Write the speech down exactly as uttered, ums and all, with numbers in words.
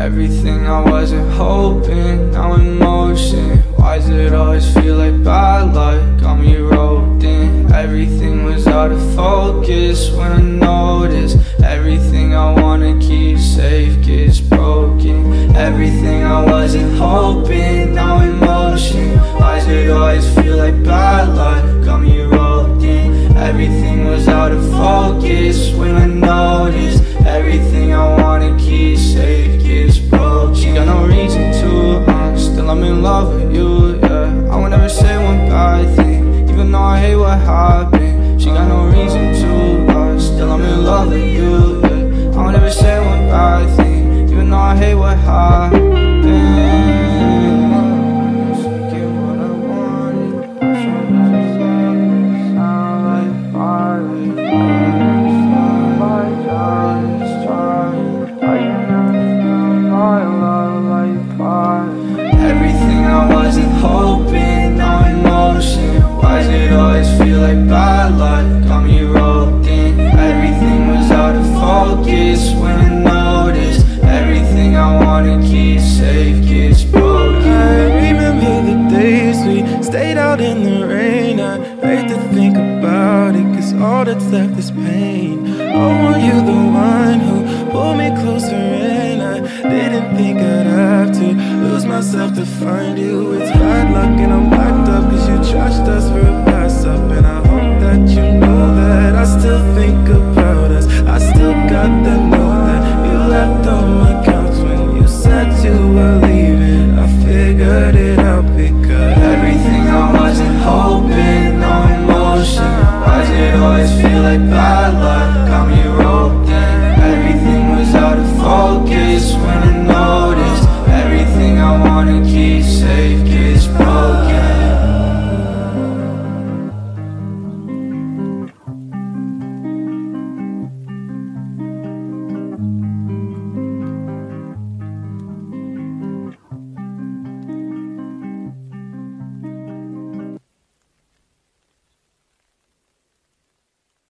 Everything I wasn't hoping, now in motion. Why does it always feel like bad luck got me roped in? Everything was out of focus when I noticed everything I wanna keep safe gets broken. Everything I wasn't hoping, now in motion. Why does it always feel like bad luck got me roped in? Everything was out of focus when I noticed everything I wanna keep safe gets broken. She got no reason to, uh, still I'm in love with you, yeah. I would never say one bad thing, even though I hate what happened. She got no reason to, uh, still I'm in love with you, yeah. I would never say one bad thing, even though I hate what happened. Everything I wasn't hoping, now in motion. Why does it always feel like bad luck got me roped in? Everything was out of focus when I noticed everything I wanna keep safe gets broken. I remember the days we stayed out in the rain. I hate to think about it, cause all that's left is pain. Oh, were you the one who pulled me closer in? I didn't think I'd have to lose myself to find you. It's bad luck and I'm backed up cause you trashed us for